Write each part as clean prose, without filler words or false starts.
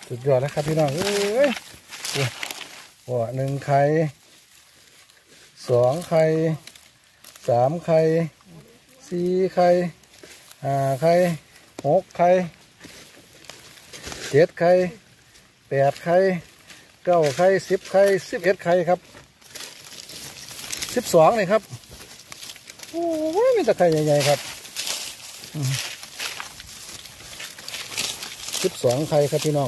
สุดยอดนะครับพี่น้องเอ้ยหัว1 ไข่2 ไข่3 ไข่4 ไข่5 ไข่6 ไข่7 ไข่8 ไข่9 ไข่10 ไข่11 ไข่ครับ12นี่ครับโอ้ยมีแต่ไข่ใหญ่ๆครับ12 ไข่ครับพี่น้อง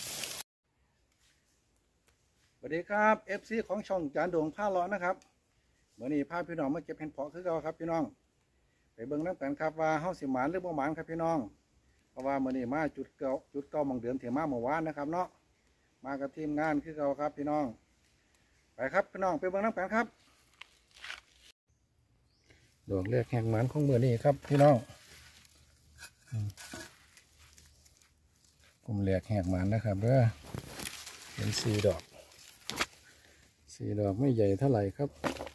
สวัสดีครับ FC ของช่องจานโด่งผ้าร้อนนะครับเมื่อนี้พาพี่น้องมาเก็บเห็ดเพาะคือเก่าครับพี่น้องไปเบิ่งน้ำกันครับว่าเฮาสิหมานหรือบ่หมานครับพี่น้องเพราะว่าเมื่อนี้มาจุดเก่าบางเดือนเถียมาเมื่อวานนะครับเนาะมากับทีมงานคือเก่าครับพี่น้องไปครับพี่น้องไปเบิ่งน้ำกันครับดอกแรกแห่งหมานของเมื่อนี้ครับพี่น้องกลุ่มแรกแหกหมานนะครับเด้อเป็น4 ดอกไม่ใหญ่เท่าไหร่ครับ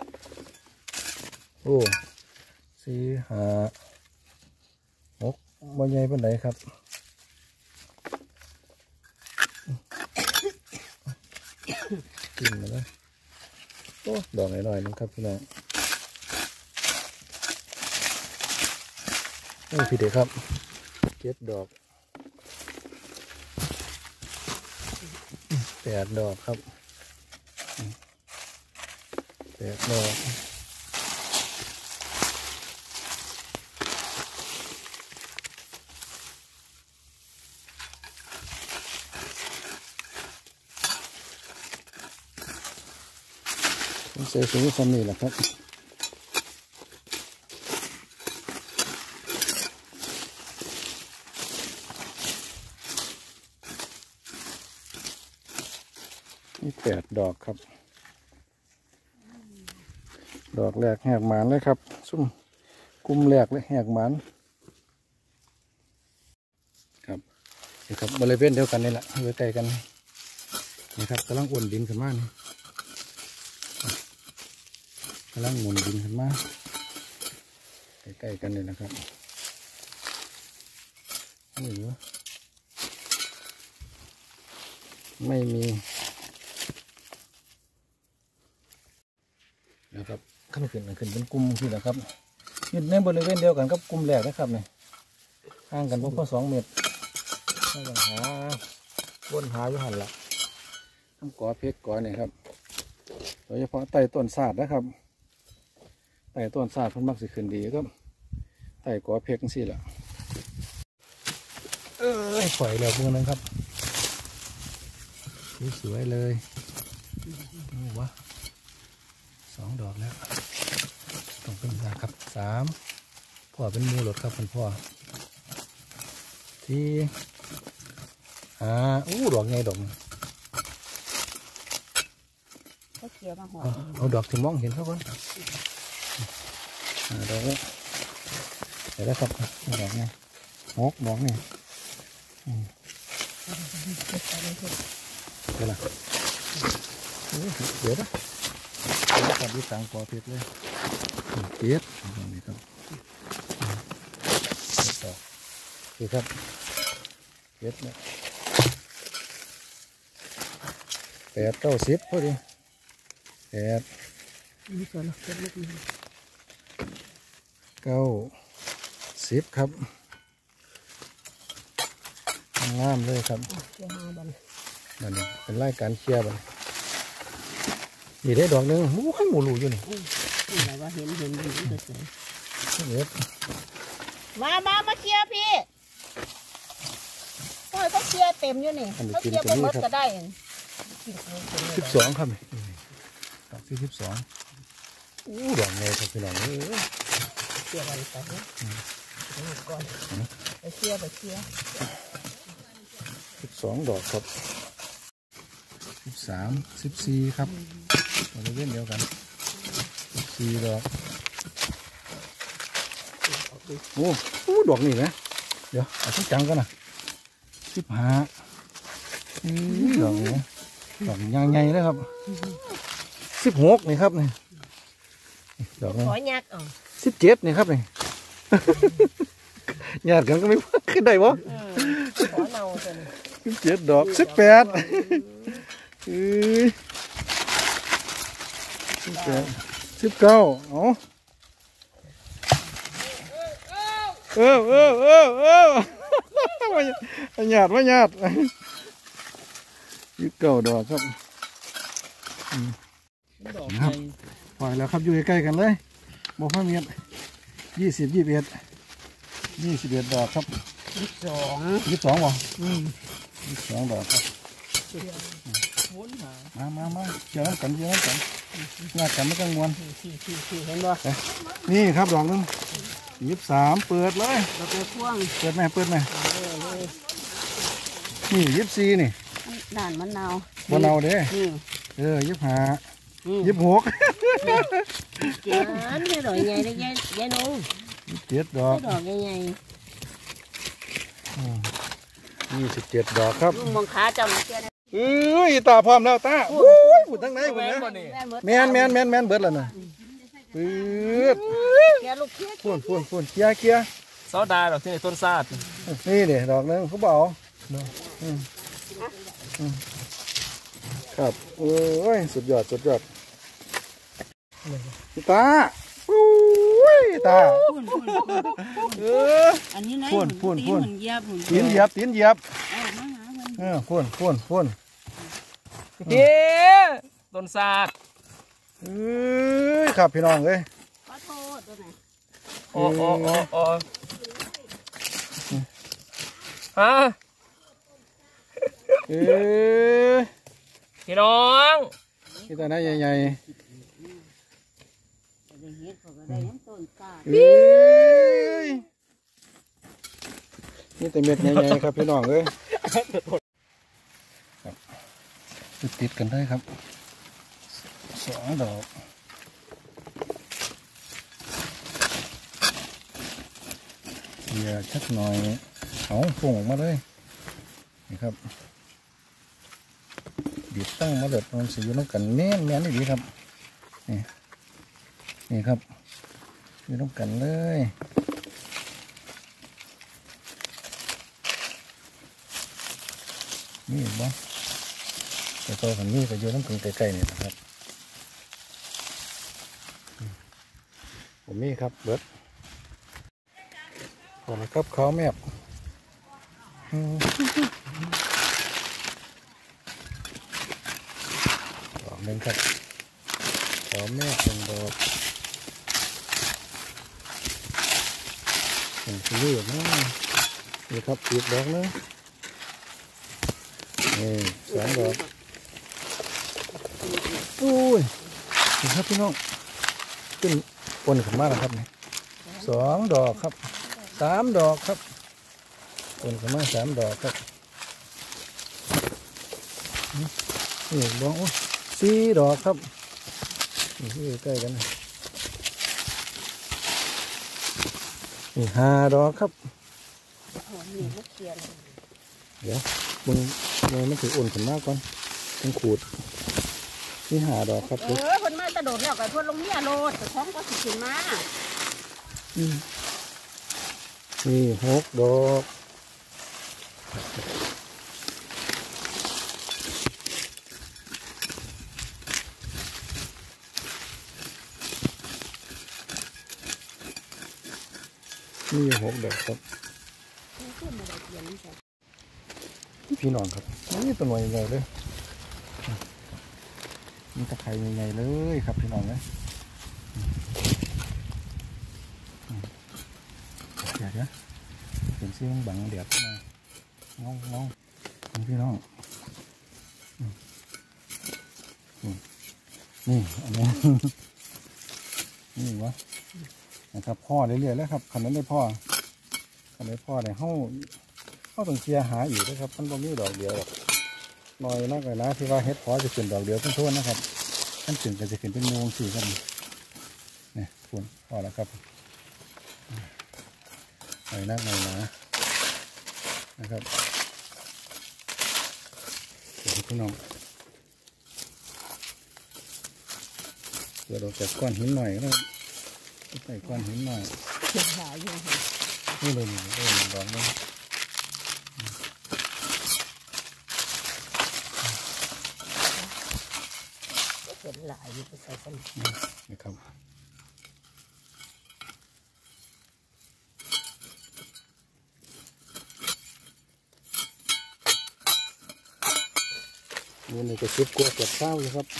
โอ้4 5 6บ่ใหญ่ปานใดครับกินมาแล้วโอ้ดอกหน่อยๆนึงครับพี่น้องนี่พี่เด็กครับ7 ดอก8 ดอกครับ8 ดอกใส่ถุงซ้ำนี่แหละครับนี่8 ดอกครับดอกแรกแหกหมานเลยครับซุ่มกุมแรกเลยแหกหมานครับนี่ครับบริเวณเดียวกันนี่แหละอยู่ใกล้กันนี่ครับกำลังอ้วนดินขึ้นมานี่กำลังหมุนดินขึ้นมาใกล้ๆกันเลยนะครับไม่มีนะครับขึ้นเป็นกลุ่มที่นะครับอยู่ในบริเวณเดียวกันกับกลุ่มแรกนะครับเนี่ยห่างกันพอ2 เมตรไม่ต้องหาวนหาอยู่หันละน้ำกอเพกกอเนี่ยครับโดยเฉพาะไต่ต้นศาสตร์นะครับไต่ต้นศาสตร์เพิ่นมักสิขึ้นดีก็ไต่กอเพกสิล่ะปล่อยแล้วพวกนั้นครับสวยๆเลยว้า2 ดอกแล้วต้องเป็นครับ3พ่อเป็นมูหลดครับพ่อที่ดอกไงดอกเอาดอกที่มองเห็นเขาก่อนดอกแล้วเดี๋ยวครับดอกไงดอกนี่เดี๋ยวนะขับดีต่างกว่าเพชรเลยเจี๊ยบนี่ครับนี่ครับเพชรเนี่ย8 9 10พอดี8 9 10ครับงามเลยครับมันเป็นรายการเคลียร์บันมีได้ดอกนึงหมูหลูอยู่นี่อะไรวะเห็นอยู่มาเคลียร์พี่พ่อเขาเคลียร์เต็มอยู่นี่เขาเคลียร์บนรถก็ได้ 12ครับที่12ดอกไงครับพี่น้องเคลียร์อะไรไปก่อนไปเคลียร์ 12 ดอกครับ13 14ครับบริเวณเดียวกัน14 ดอกโอ้ดอกนี่นะเดี๋ยวเอาสักจังกันนะ15ดอกนี้ดอกใหญ่ๆเลยครับ16นี่ครับนี่ดอกนี้17นี่ครับนี่ญาติกันก็ไม่ขึ้นได้บ่ขอเนา 17 ดอก 1819มาหยาด19 ดอกครับครับปล่อยแล้วครับอยู่ใกล้ๆกันเลยบอกพ่อเมีย20 21 ดอกครับ22บ่22 ดอกครับมาเกี่ยวน้ำกันงานกันไม่ต้องมวนเห็นบ่นี่ครับดอกนึง23เปิดเลยเราไปพ่วงเปิดไหมนี่24นี่ด่านมะนาวบนเอาเด้นี่ 25 26 เจ๋งให้ดอกใหญ่ได้ยายนุ่ง 27 ดอกดอกใหญ่ 27 ดอกครับลุงมองขาเจ้าเจ้าตาพร้อมแล้วตาพูดทั้งไหนพูดนะแมนเบิดแล้วนะปื๊ดแกลูกเคี้ยพูนเกียร์ซอดาดอกที่ในต้นซาดนี่เดี๋ยดอกนึงเขาบอกครับโอ้ยสุดยอดตาตาอันนี้นะพูนตีนเหยียบตีนเหยียบพูนต้นซาดครับพี่น้องเลยขอโทษตัวไหนโอ้ฮะพี่น้องนี่ตาหน้าใหญ่ได้เฮ็ดเขาก็ได้ยังต้นกานี่แต่เม็ดใหญ่ๆครับพี่น้องเลยติดกันได้ครับ2 ดอกอย่าชักหน่อยเอาพุ่งออกมาเลยนี่ครับบีบตั้งมาเด็ดมันสีอยู่น้ำกันแน่นนี่ดีครับนี่ครับอยู่น้ำกันเลยนี่เห็นบ่แต่ตัวขันนี้ก็อยู่น้ำกันใกล้ๆนี่นะครับผมมีครับเบิดขอบคุณครับเขาแมบดอกหนึ่งครับเขาแมบเป็นดอกเห็นสีเหลืองนี่ครับอีกดอกนึงนี่2 ดอกอุ้ยนี่ครับพี่น้องขึ้นปนขึ้นมาแล้วครับนี่2 ดอกครับ3 ดอกครับปนขึ้นมา3 ดอกครับนี่ดอก4 ดอกครับนี่ใกล้กันนี่5 ดอกครับเดี๋ยวมันถืออุ่นขึ้นมากก่อนต้องขูดนี่5 ดอกครับคนมากระโดดแล้วกับพวกลงเนี่ยโลดแต่ท้องก็สิขึ้นมานี่6 ดอกนี่6 ดอกครับพี่น้องครับนี่ตัวหน่วยใหญ่เลยนี่ตะไคร้ใหญ่เลยครับพี่น้องนะเดี๋ยวเห็นเสียงบังเดือดนะงองพี่น้องนี่อันนี้นี่วะนะครับพ่อเรื่อยๆแล้วครับขันนั้นได้พ่อเนี่ยเข้าต้องเคลียร์หาอีกนะครับมันบ่มีดอกเดียวหรอกน้อยนักเลยนะที่ว่าเฮ็ดพอจะขึ้นดอกเดียวทั้งๆนะครับท่านขึ้นก็จะขึ้นเป็นวงสี่กันเนี่ยคุณพอแล้วครับน้อยนักเลยนะครับพี่น้องเดี๋ยวเราจับก้อนหินหน่อยนะใส่ก้อนหินหน่อยนี่เลยดอกนึงอายุก็ใส่กันนะครับนี่ก็10 กว่าเกือบ20อยู่ครับ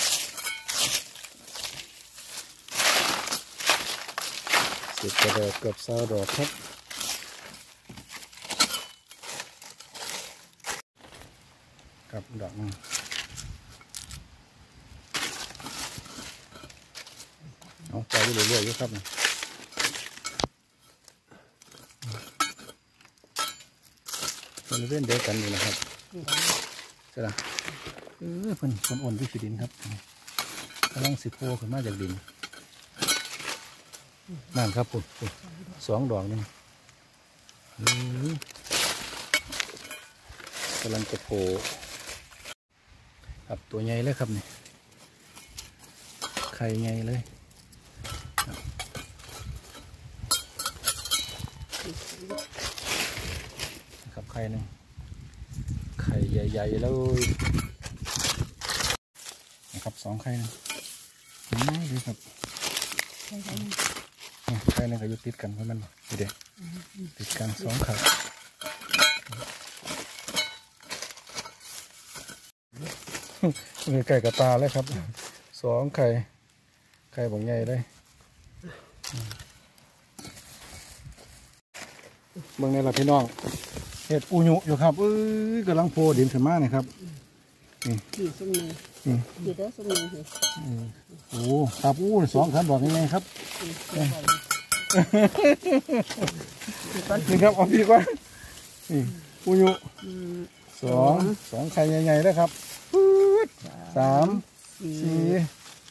10 กระดอกเกือบ20 ดอกครับกับดอกนึงเอาใจเรื่อยๆอยู่ครับบริเวณเดียวกันนี่นะครับใช่ไหมเพิ่นอ่อนที่ขีดินครับกำลังสิโผล่ขึ้นมาจากดินนั่นครับปุ๊บ2 ดอกนึงกำลังจะโผล่ครับตัวใหญ่เลยครับนี่ไข่ใหญ่เลยครับไข่นึงไข่ใหญ่ๆเลยนะครับ2 ไข่นึงน้อยเลยครับไข่นึงก็อยู่ติดกันเพราะมันเด็กติดกัน2 ไข่มีไก่กับตาเลยครับ2 ไข่บางใหญ่เลยเบิ่งในหลักพี่น้องเห็ดอูยุอยู่ครับกำลังโผล่ดินขึ้นมาเนี่ยครับกี่ส้มเนยกี่เด้อส้มเนยสิโอ้ครับ2 ขันบอกยังไงครับนี่ครับเอาพี่ก่อนนี่อูยุ2 ไข่ใหญ่ๆเลยครับ3 4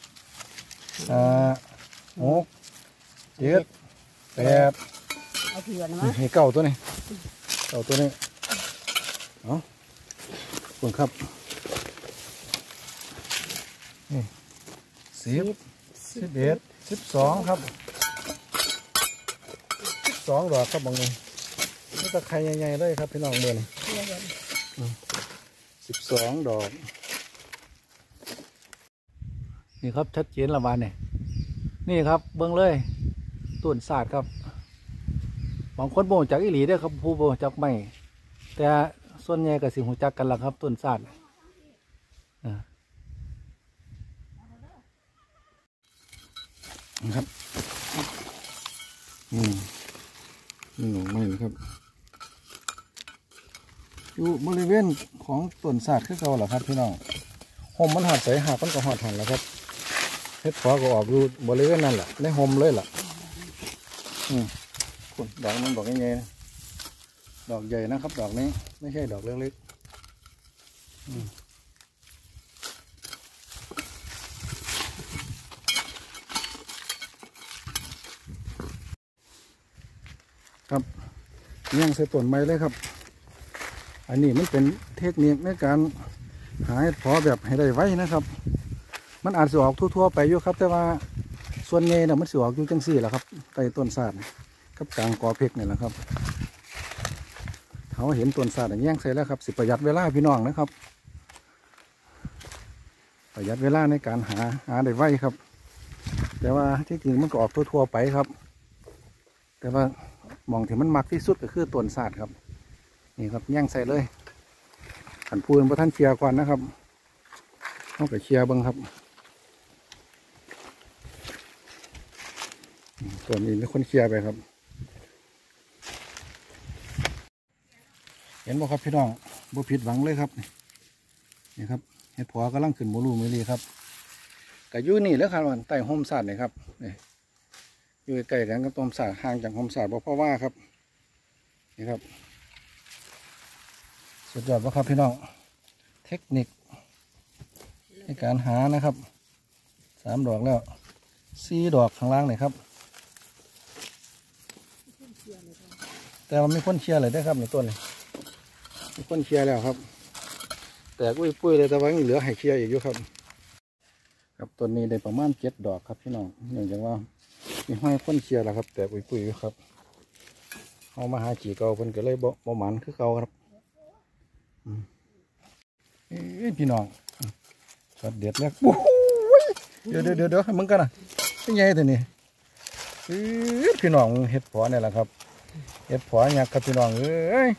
5 6 7 8 เอาเถื่อนมั้ยให้เก่าตัวนี้เอาคุณครับนี่10 11 12ครับ12 ดอกครับบางทีนี่ตะไคร้ใหญ่ๆเลยครับพี่น้องเมือง12 ดอกนี่ครับชัดเจนละวันนี่ครับเบิ้งเลยต้นศาสตร์ครับบางคนโบจากอิหลีได้ครับผู้โบจากไม่แต่ส่วนใหญ่ก็สิหูจักกันละครับต้นศาสตร์นะครับนี่หนูไม่นะครับอยู่บริเวณของต้นศาสตร์คือเก่าเหรอครับพี่น้องห่มมันหัดใส่หักมันก็หัดหันแล้วครับเฮ็ดฟ้าก็ออกอยู่บริเวณนั่นแหละในห่มเลยล่ะคุณดอกมันดอกใหญ่ๆนะดอกใหญ่นะครับดอกนี้ไม่ใช่ดอกเล็กๆครับย่างใส่ต้นไม้เลยครับอันนี้มันเป็นเทคนิคในการหาเห็ดเพาะแบบให้ได้ไว้นะครับมันอาจจะออกทั่วๆไปอยู่ครับแต่ว่าส่วนใหญ่เนี่ยมันสิออกอยู่จังสี่แหละครับใต้ต้นศาสตร์กับกลางกอเพกนี่แหละครับเขาเห็นต้นศาสตร์อย่างแย่งใส่แล้วครับสิประหยัดเวลาพี่น้องนะครับประหยัดเวลาในการหาได้ไว้ครับแต่ว่าที่จริงมันก็ออกทั่วๆไปครับแต่ว่ามองที่มันมักที่สุดก็คือต้นศาสตร์ครับนี่ครับแย่งใส่เลยขันพูนพระท่านเชียร์ก่อนนะครับต้องไปเชียร์บ้างครับส่วนนี้มีคนเชียร์ไปครับเห็นบ่ครับพี่น้องบ่ผิดหวังเลยครับนี่ครับเห็ดผัวกำลังขึ้นโมลูมิลีครับกับยูนี่แล้วครับวันใต้ห่มศาสตร์นี่ครับนี่อยู่ใกล้กันกับต้นศาสตร์ห่างจากห่มศาสตร์บ่เพราะว่าครับนี่ครับสุดยอดบ่ครับพี่น้องเทคนิคในการหานะครับ3 ดอกแล้ว4 ดอกข้างล่างนี่ครับแต่มันไม่พ้นเชียร์เลยได้ครับในต้นนี้มีพ้นเชียร์แล้วครับแต่กุ้ยปุ้ยเลยแต่ว่ายังเหลือให้เชียร์อีกอยู่ครับครับต้นนี้ได้ประมาณ7 ดอกครับพี่น้องเนื่องจากว่ามีห้อยพ้นเชียร์แล้วครับแต่กุ้ยปุ้ยอยู่ครับเอามาหาจีเก่าเพิ่นก็เลยบ่หมันคือเก่าครับพี่น้องช็อตเด็ดแล้วโอ้ยเดี๋ยวให้มึงกันนะเป็นไงตัวนี้พี่น้องเห็ดผอเนี่ยแหละครับเห็ดผอยักษ์ครับพี่น้องเอ้ย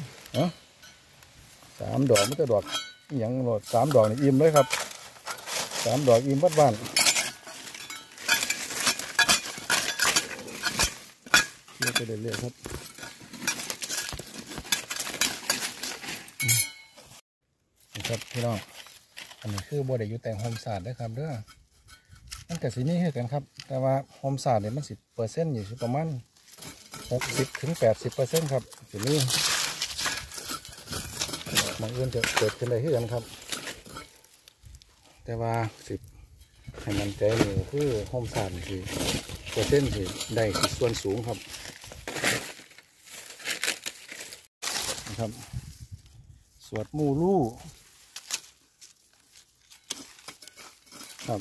3 ดอกไม่ใช่ดอกอย่างหมด3 ดอกนี่อิ่มเลยครับ3 ดอกอิ่มบ้านเลือกไปเรื่อยๆครับนี่ครับพี่น้องอันนี้คือบัวได้อยู่แต่งโฮมศาสตร์นะครับเด้อมันกับสีนี้คือกันครับแต่ว่าโฮมศาสตร์เนี่ยมัน10%อยู่ประมาณ60 ถึง 80%ครับสีนี้บางเรื่องจะเกิดขึ้นได้ที่กันครับแต่ว่า10ให้มันใจนี่คือโฮมศาสตร์สิ%สิได้ส่วนสูงครับนะครับสวดมูลู่ครับ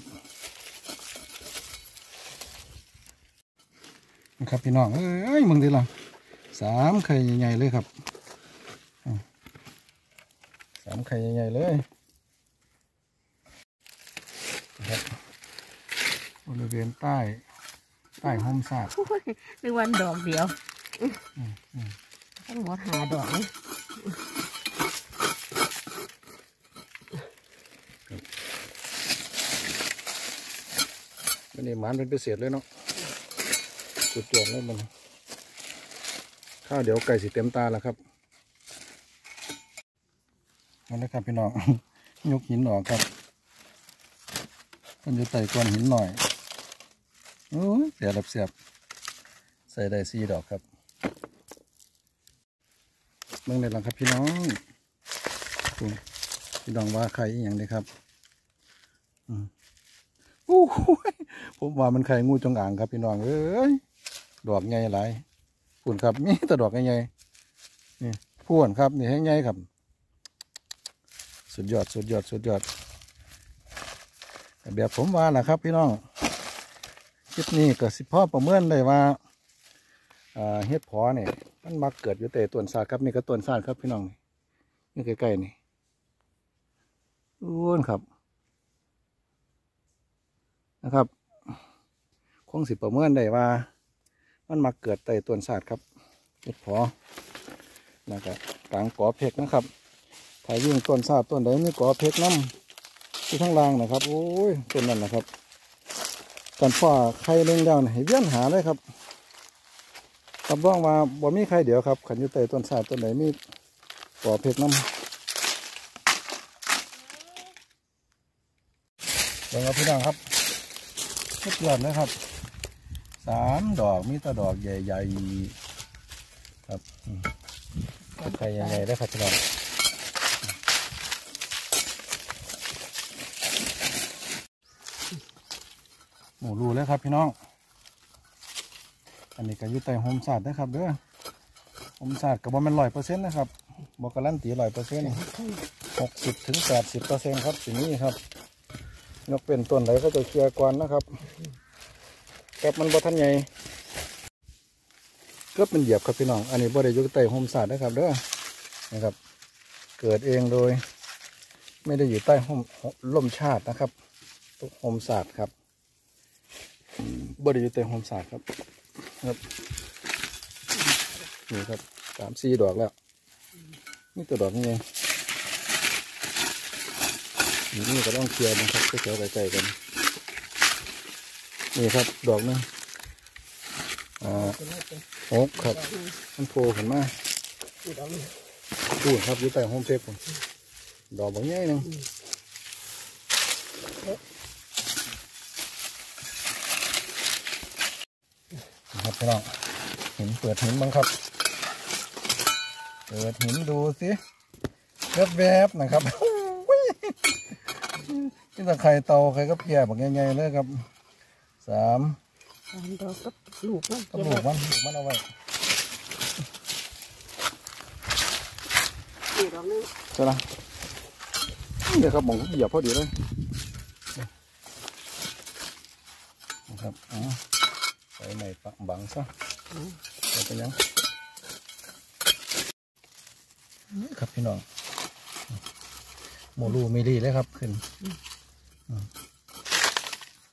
นะครับพี่น้องเอ้ยมึงดีละ3 ไข่ใหญ่ๆเลยครับ3 ไข่ใหญ่ๆเลยนะครับบริเวณใต้โฮมศาสตร์นึกวันดอกเดียวทั้งหมด5 ดอกเลยมันนี่หมานเป็นพิเศษเลยเนาะสุดยอดเลยมันข้าวเดี๋ยวไก่สิเต็มตาแล้วครับเอาละครับพี่น้อง ยกหินออกครับมันจะไต่ก้อนหินหน่อยโอ้ยเสียบใส่ได้4 ดอกครับเมื่อไหร่ล่ะครับพี่น้องพี่น้องว่าใครอย่างนี้ครับผมว่ามันไข่งูจงอางครับพี่น้องเอ้ยดอกใหญ่หลายพุ่นครับมีแต่ดอกใหญ่นี่พ่วนครับนี่ให้ใหญ่ครับสุดยอดแบบผมว่าแหละครับพี่น้องคลิปนี้ก็สิพ่อประเมินเลยว่าเฮ็ดพอเนี่ยมันมักเกิดอยู่แต่ต้นซาดครับนี่ก็ต้นซาดครับพี่น้องนี่ใกล้ๆนี่อ้วนครับนะครับคงสิประเมินได้ว่ามันมาเกิดใต้ต้นศาสตร์ครับเห็ดพอนะครับกลางกอเพกนะครับถ้ายิ่งต้นศาสตร์ต้นใดมีกอเพกน้ำที่ข้างล่างนะครับโอ้ยต้นนั้นนะครับการพ่อไข่เลี้ยงแล้วให้เวียนหาเลยครับรับรองว่าบ่มีไข่เดียวครับขันอยู่ใต้ต้นศาสตร์ต้นใดมีกอเพกน้ำเดี๋ยวพี่น้องครับสุดยอดเลยครับ3 ดอกมีแต่ดอกใหญ่ๆครับไข่ใหญ่ๆได้ครับพี่น้องหมูรูแล้วครับพี่น้องอันนี้ก็อยู่ใต้โฮมศาสตร์นะครับเด้อโฮมศาสตร์ก็บ่แม่น100%นะครับบ่การันตี100% 60 ถึง 80% ครับสิ่งนี้ครับนกเป็นต้นไหนก็จะเคลียร์ก่อนนะครับแกบมันบ่ทันใหญ่ก็เป็นเหยียบครับพี่น้องอันนี้บ่ได้อยู่ใต้โฮมศาสตร์นะครับเด้อนะครับเกิดเองโดยไม่ได้อยู่ใต้ร่มชาตินะครับโฮมศาสตร์ครับบ่ได้อยู่ใต้โฮมศาสตร์ครับนี่ครับ3-4 ดอกแล้วนี่ตัวดอกนี่เองนี่ก็ต้องเคลียร์นะครับเขียวๆใกล้ๆกันนี่ครับดอกนึง6ครับมันโผล่ขึ้นมาดูครับอยู่ใต้โฮมเพกผมดอกบางใหญ่นึงครับพี่น้องเปิดหินบ้างครับเปิดหินดูสิแวบๆนะครับนี่ตะไคร่เตาไข่ก็เพียบง่ายๆเลยครับ3 ดอกกับลูกมันกับลูกมันเอาไว้ดอกนึงใช่ไหมเดี๋ยวครับผมเหยียบพอดีเลยนะครับใส่ใหม่ปักบังซะเอาไปยังครับพี่น้องโมลูมิลีเลยครับขึ้น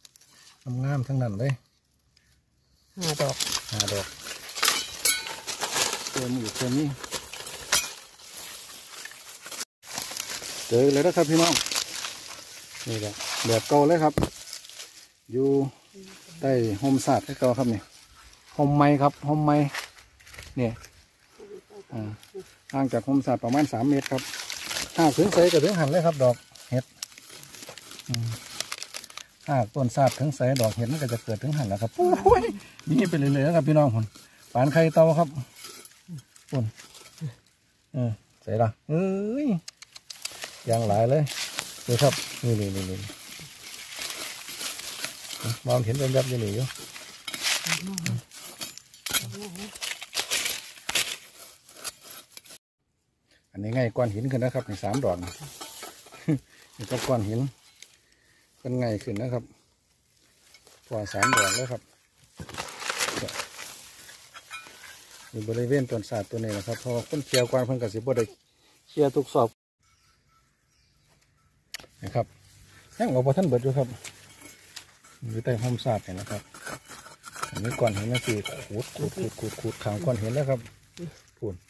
งามๆทั้งนั้นเลย 5 ดอก 5 ดอกเติมอยู่เติมนี้เจอเลยนะครับพี่น้องนี่แหละแบบเก่าเลยครับอยู่ใต้โฮมศาสตร์ให้เก่าครับนี่โฮมไม้ครับโฮมไม้เนี่ยห่างจากโฮมศาสตร์ประมาณ3 เมตรครับหากถึงใสก็ถึงหันเลยครับดอกเห็ดหากต้นศาสตร์ถึงใสดอกเห็ดมันก็จะเกิดถึงหันแล้วครับโอ้ยนี่ไปเลยๆครับพี่น้องผมปานไข่เต่าครับปุ่นใส่ละเอ้ยยางหลายเลยดูครับนี่มองเห็นเป็นยับยันหนีอยู่อันนี้ง่ายก้อนหินขึ้นนะครับใน3 ดอกนี่ก็ก้อนหินเป็นง่ายขึ้นนะครับกว่า3 ดอกแล้วครับอยู่บริเวณต้นศาสตร์ตัวนี้นะครับเพราะคนเคี่ยวกวานเพิ่นกระสิบบ่ได้เคี่ยวทุกสอบนะครับยังเอาพอท่านเบิดอยู่ครับอยู่ใต้โฮมศาสตร์เนี่ยนะครับอันนี้ก้อนหินนั่นสิขูดขางก้อนหินแล้วครับปูน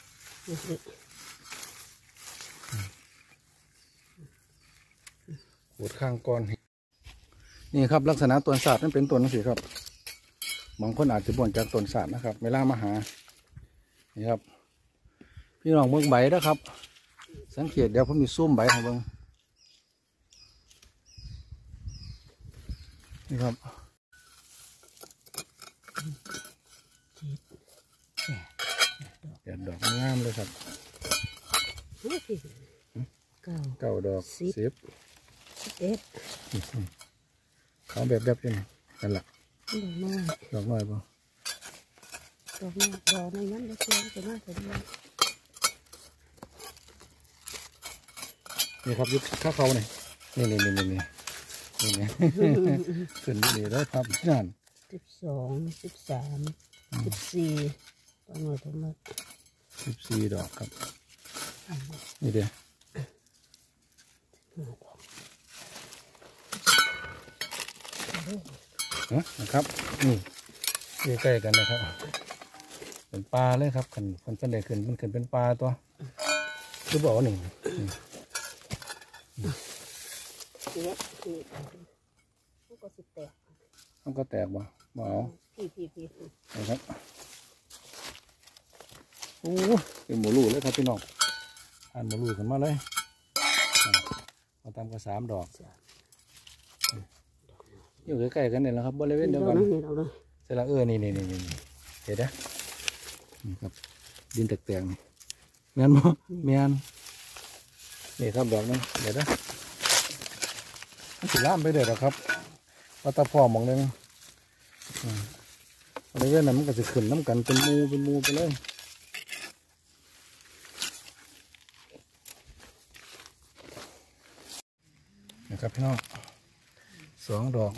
ขูดข้างก้อนนี่ครับลักษณะต้นศาสตร์นั่นเป็นต้นนั่นสิครับบางคนอาจจะบ่นจากต้นศาสตร์นะครับเวลามาหานี่ครับพี่น้องเบิ่งใบนะครับสังเกตเดี๋ยวผมมีซูมใบของเบิ่งนี่ครับเดี๋ยวดอกงามเลยครับ9 ดอก 10 11เขาแบบยังไงนั่นแหละดอกน้อยป่ะดอกในนั้นได้เชื่อจะน่าจะดีนี่ครับยึดข้าเขาเนี่ยนี่ขึ้นนี่แล้วครับนั่น 12 13 14ประมาณ 14 ดอกครับนี่เดียวนะครับนี่ใกล้กันนะครับเป็นปลาเลยครับคนเป็นเด็กขึ้นมันขึ้นเป็นปลาตัวคือบอกว่า1มันก็แตกบ่เอานะครับโอ้เป็นหมูลูเลยครับพี่น้องหมูลูขึ้นมาเลยมาตามกับ3 ดอกอยู่ใกล้ๆกันเนี่ยแหละครับบริเวณเดียวกันเสร็จแล้วนี่เห็นไหมนี่ครับดินแตกๆนี่แมนบ่แมนนี่ครับดอกนึงเดี๋ยวนะมันสิล่ามไปเดี๋ยวครับวัตถุพอมองนึงบริเวณนั้นมันก็จะขึ้นน้ำกันเป็นมูไปเลยนะครับพี่น้อง2 ดอก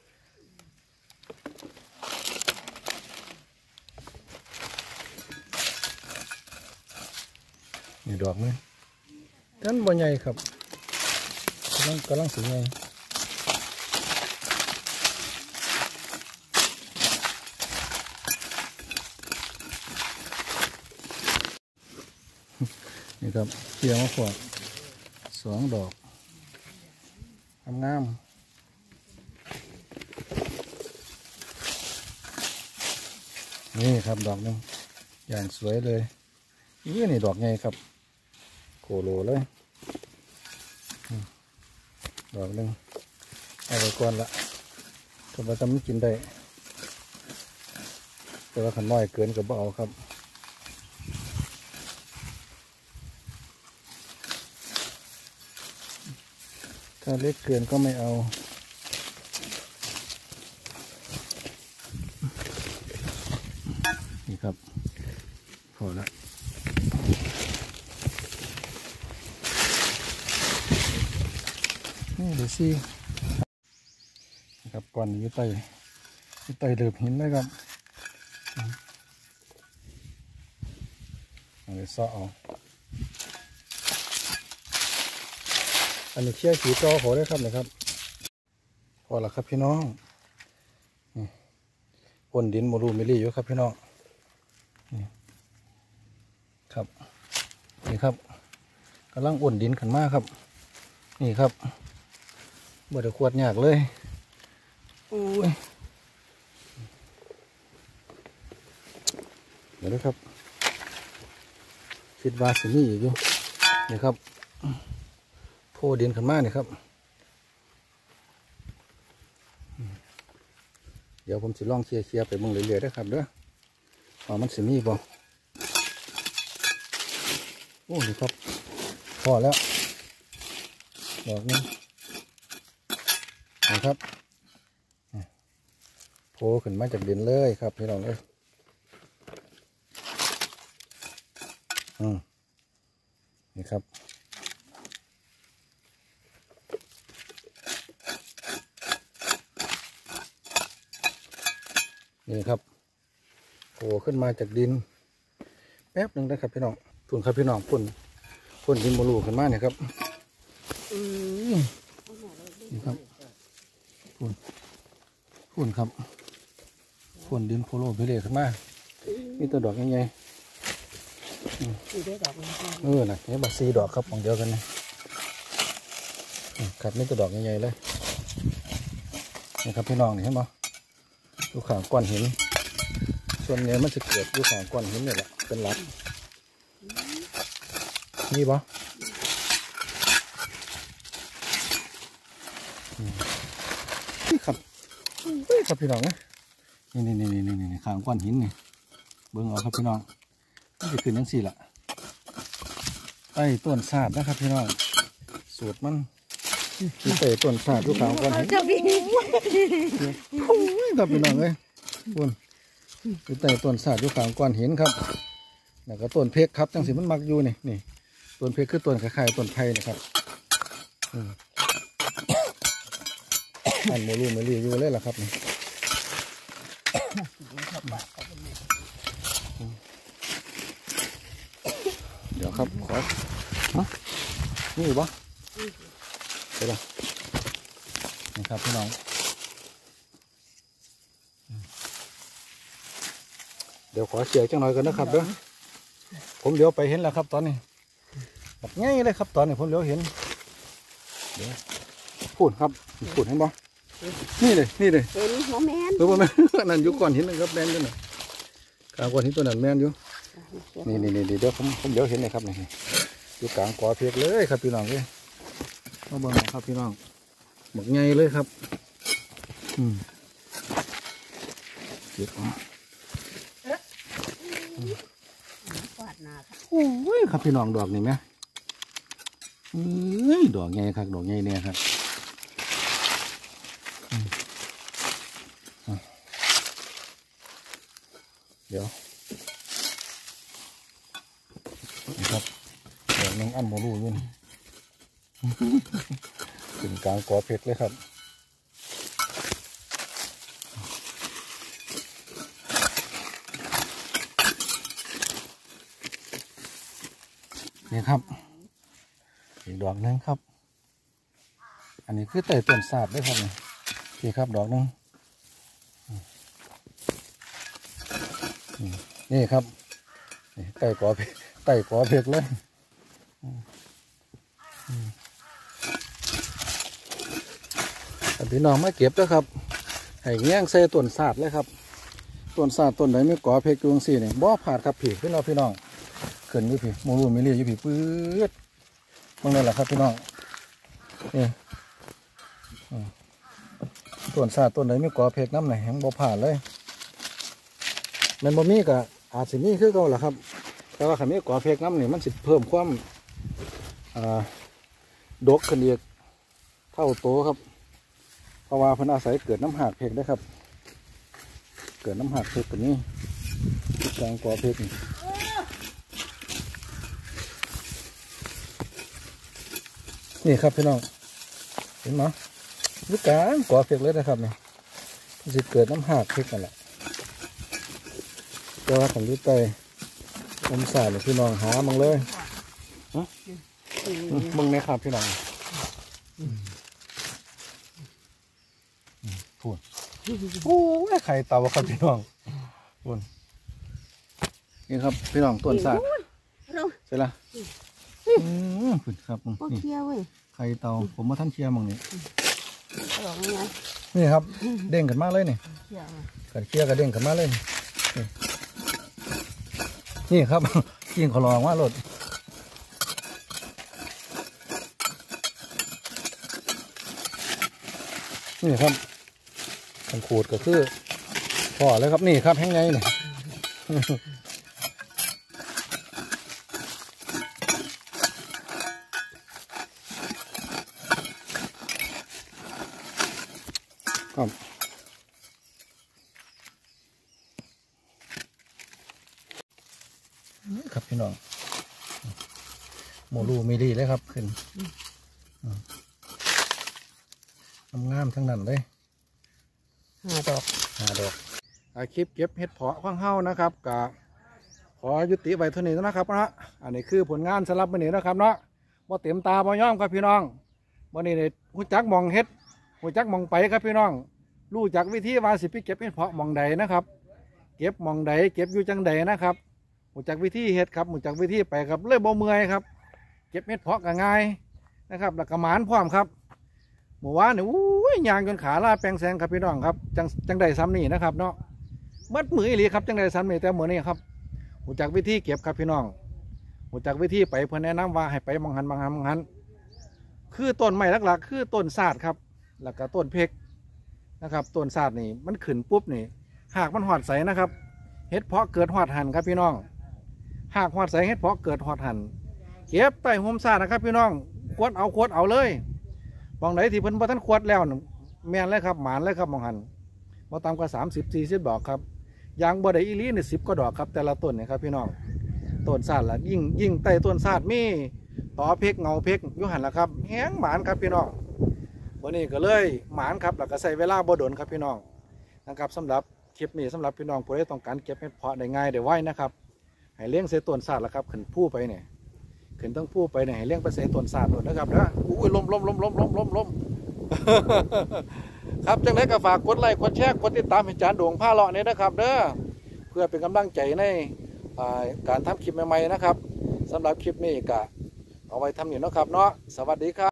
นี่ดอกนึงนั่นบ่ใหญ่ครับกำลังสีใหญ่นี่ครับเกี่ยวมาขวด2 ดอกงามนี่ครับดอกนึงอย่างสวยเลยนี่ดอกไงครับโคโลเลยดอกนึงเอาไปก่อนละก็มาทำกินได้แต่ว่าขันน้อยเกินก็บ่เอาครับถ้าเล็กเกินก็ไม่เอานี่ครับพอละนี่ดูสินะครับก่อนอยู่ใต้เดือบหินเลยครับเอาไปซ่อเอาอันนี้เชี่ยสีจอขอได้ครับนะครับพอละครับพี่น้องพ่นดินโมลูมิลี่อยู่ครับพี่น้องนี่ครับนี่ครับกำลังอ่นดินขึ้นมาครับนี่ครับบ่ได้ขวดยากเลยอุ้ยเดี๋ยวนะครับคิดว่าสิมีอีกอยู่นี่ครับโพดินขึ้นมานี่ครับเดี๋ยวผมสิลองเคลียร์ไปเบิ่งเรื่อยๆนะครับเด้อว่ามันสิมีบ่โอ้นี่ครับพอแล้วดอกนี้นะครับโผล่ขึ้นมาจากดินเลยครับพี่น้องเอ้ยนี่ครับนี่ครับโผล่ขึ้นมาจากดินแป๊บหนึ่งนะครับพี่น้องฝุ่นครับพี่น้องฝุ่นดินโมลูขึ้นมาเนี่ยครับนี่ครับฝุ่นครับฝุ่นดินโพโลพิเรขึ้นมานี่ตัวดอกใหญ่ๆน่ะนี่บักซีดอกครับของเดียวกันนะครับนี่ตัวดอกใหญ่ๆเลยนี่ครับพี่น้องนี่เห็นไหมดูขางก้อนหินส่วนใหญ่มันจะเกิดดูขางก้อนหินเนี่ยแหละเป็นหลักนี่ปะนี่ครับครับพี่น้องนะนี่ขางก้อนหินนี่เบิ่งเอาครับพี่น้องนี่จะขึ้นยังสี่ละไอ้ต้นศาสตร์นะครับพี่น้องสูตรมันที่เตะต้นศาสตร์ดูขางก้อนหินครับพี่น้องเลยคุณที่เตะต้นศาสตร์ดูขางก้อนหินครับแล้วก็ต้นเพกครับจังสีมันมักอยู่นี่ต้นเพกคือต้นคล้ายๆต้นไผ่นะครับอันโมลูไม่รีอยู่เลยล่ะครับนี่เดี๋ยวครับขอนี่ปะเดี๋ยวนี่ครับพี่น้องเดี๋ยวขอเสียจังหน่อยกันนะครับเด้อผมเดี๋ยวไปเห็นแล้วครับตอนนี้แบบง่ายเลยครับตอนนี้ผมเดี๋ยวเห็นเดี๋ยวพูดครับพูดให้บ่นี่เลยเห็นหัวแมนตัวแมนนั่นอยู่ก่อนหินนะครับแมนอยู่น่ะกลางก่อนหินตัวนั้นแมนอยู่นี่เดี๋ยวผมเดี๋ยวเห็นเลยครับนี่อยู่กลางกอเพียกเลยครับพี่น้องเลยมาเบิ่งครับพี่น้องหมกใหญ่เลยครับเก็บเอาโอ้ยครับพี่น้องดอกนี่ไหมดอกใหญ่ครับดอกใหญ่เนี่ยครับเดี๋ยวนะครับเดี๋ยวน้องอันโมลูอยู่นี่ถึงกลางกอเพชรเลยครับนี่ครับอีกดอกนึงครับอันนี้คือไต่ต้นศาสตร์ด้วยครับนี่ครับดอกนึงนี่ครับไต่กอเพกเลยพี่น้องมาเก็บแล้วครับให้แง่งใส่ต้นศาสตร์เลยครับต้นศาสตร์ต้นไหนไม่กอเพกดวงสี่เนี่ยบ่อผาดครับผีพี่น้องขึ้นอยู่ผีโมลูมิเลียอยู่ผีปื๊ดมองเลยแหละครับพี่น้องนี่ต้นศาสตร์ต้นไหนไม่กอเพกน้ำไหนแห้งบ่ผ่านเลยแมนบ่มีก็อาจสิมีคือเก่าแหละครับแต่ว่าขันมีกอเพกน้ำนี่มันสิเพิ่มความดกขึ้นอีกเท่าโตครับเพราะว่าเพิ่นอาศัยเกิดน้ำหักเพกได้ครับเกิดน้ำหักเพกตัวนี้กลางกอเพกนี่ครับพี่น้องเห็นไหมลูกกลางกอเพกเลยนะครับนี่มันสิเกิดน้ำหักเพกกันแหละตัวของยุ้ยเตยอมสาดเลยพี่น้องหามึงเลยมึงไหมครับพี่น้องพูดโอ้ยไข่เต่าครับพี่น้องบุญนี่ครับพี่น้องต้นสาดเราเสร็จละขึ้นครับพวกนี่เคี้ยวเว้ยไข่เต่าผมมาท่านเชียร์มองนี่หลอกไงนี่ครับเด้งกันมาเลยนี่เคี้ยวกันเชียร์กันเด้งกันมาเลยนี่ครับยิงขอลองว่าโหลดนี่ครับขันขูดก็คือพอเลยครับนี่ครับแห้งไงนี่ครับครับพี่น้องโมลูมิลีเลยครับขึ้นงามๆทั้งนั้นเลย 5 ดอกดอกคลิปเก็บเห็ดเพาะข้างเฮ้านะครับกะขอยุติไว้เท่านี้นะครับนะอันนี้คือผลงานสำหรับวันนี้นะครับเนาะบ่เต็มตาบ่ย่อมครับพี่น้องวันนี้เนี่ยหูจักมองเห็ดหูจักมองไปครับพี่น้องรู้จักวิธีว่าสิไปเก็บเห็ดเพาะมองใดนะครับเก็บมองใดเก็บอยู่จังใดนะครับหูจักวิธีเห็ดครับหูจักวิธีไปครับเลยบ่เมื่อยครับเก็บเห็ดเพาะก็ง่ายนะครับแล้วก็หมานพร้อมครับเมื่อวานเนี่ยอุ้ยยางจนขาลาแปลงแสงครับพี่น้องครับจังใดซ้ำนี่นะครับเนาะมัดมืออีหลีครับจังใดซ้ำนี่แต่เหมือนนี่ครับหูจักวิธีเก็บครับพี่น้องหูจักวิธีไปเพื่อนแนะนำว่าให้ไปมองหันคือต้นไม้หลักๆคือต้นศาสตร์ครับแล้วก็ต้นเพกนะครับต้นศาสตร์นี่มันขึ้นปุ๊บนี่หากมันหอดใสนะครับเห็ดเพาะเกิดหอดหันครับพี่น้องหากหอดใสเห็ดเพาะเกิดหอดหันเก็บใต้โฮมศาสตร์นะครับพี่น้องควดเอาเลยมองไหนที่เพิ่นบ่ทันควดแล้วแม่นเลยครับหมานเลยครับมองหันบ่ต่ำกว่า30-40 ดอกครับยางบ่ได้อีหลีนี่10 ก็ดอกครับแต่ละต้นนี่ครับพี่น้องต้นศาสตร์ละยิ่งใต้ต้นศาสตร์มีต่อเพกเงาเพกอยู่หันละครับแห้งหมานครับพี่น้องวันนี้ก็เลยหมานครับแล้วก็ใส่เวลาบ่โดนครับพี่น้องนะครับสำหรับคลิปนี้สำหรับพี่น้องผู้ใดต้องการเก็บเห็ดเพาะได้ง่ายได้ไวนะครับให้เลี้ยงใส่ต้นศาสตร์ละครับขึ้นผู้ไปเนี่ยขึ้นต้องผู้ไปเนี่ยให้เลี้ยงไปใส่ต้นศาสตร์นะครับนะอุ้ยล้มครับจังไดก็ฝากกดไลค์กดแชร์กดติดตามให้จานโด่งผ้าเลาะเนี่ยนะครับเด้อเพื่อเป็นกำลังใจในการทำคลิปใหม่ๆนะครับสำหรับคลิปนี้ก็เอาไว้ทำอยู่นะครับเนาะสวัสดีครับ